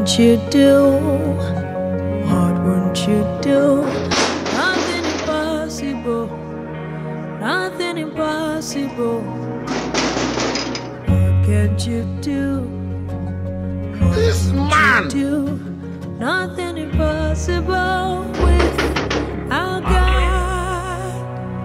wouldn't you do? What wouldn't you do? Nothing impossible. Nothing impossible. What can't you do? What This man! do? Nothing impossible with our God.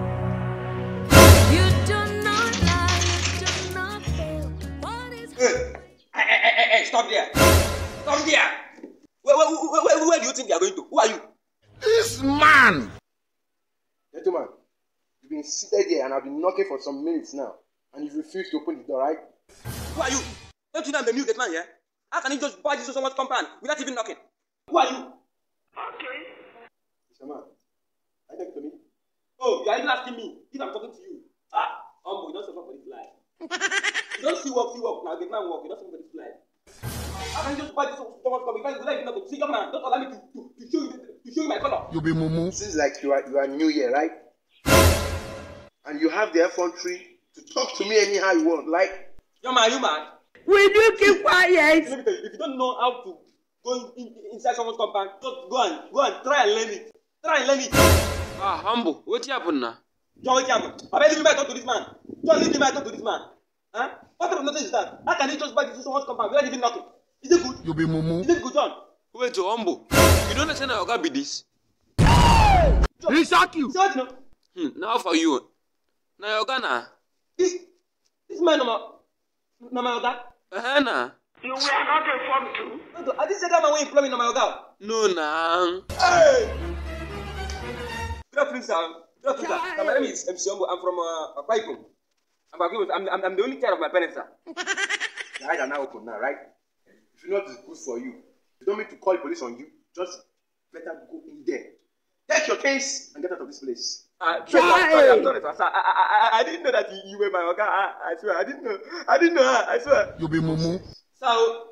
You do not lie, you do not fail. What is Hey, stop there! Stop there! Where do you think you are going to? Who are you? This man! Gentlemen, you've been seated here and I've been knocking for some minutes now, and you've refused to open the door, right? Who are you? Don't you know I'm the new gate man here? How can you just barge into someone's compound without even knocking? Who are you? Okay. Mr. Man, are you talking to me? Oh, you are even asking me if I'm talking to you. You don't suffer for this life. You don't see work. Now gate man work, you don't suffer for this life. How can you just barge into someone's compound without even knocking? See, young man, don't allow me to show you my color. You be mumu. Seems like you are new here, right? And you have the effrontery to talk to me anyhow you want, like. Young man, are you mad? Will you keep quiet? Let me tell you, if you don't know how to go inside someone's compound, just go and try and learn it. Try and learn it. Humble, what happened now? John, what happened? I better leave me talk to this man. John, leave me talk to this man. Huh? What type of nonsense is that? How can he just buy into someone's compound without even knocking? Is it good? You be mumu. Is it good, John? Wait, Humble. You don't understand how God be this? John, He shock you. see what you know? Now for you. Now you're gonna. This man, no my God. Nah. You were not informed too. I didn't say that man when you play me, no my God. No, nah. Hey! Good afternoon, sir. Good afternoon, sir. My name is MC Humble. I'm from Akwa Ibom. I'm the only child of my parents, sir. The eyes are now open now, right? If you know what is good for you, you don't need to call the police on you. Just better go in there. Take your case and get out of this place. I'm sorry, sir. I didn't know that you were my Oga. I swear, I didn't know. I swear. You be mumu. Sir,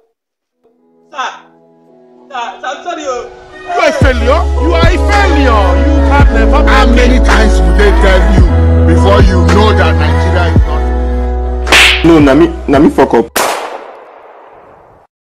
I'm sorry. You are a failure. You are a failure. You can never. How many times would they tell you before you know that Nigeria is not? No, Nami fuck up.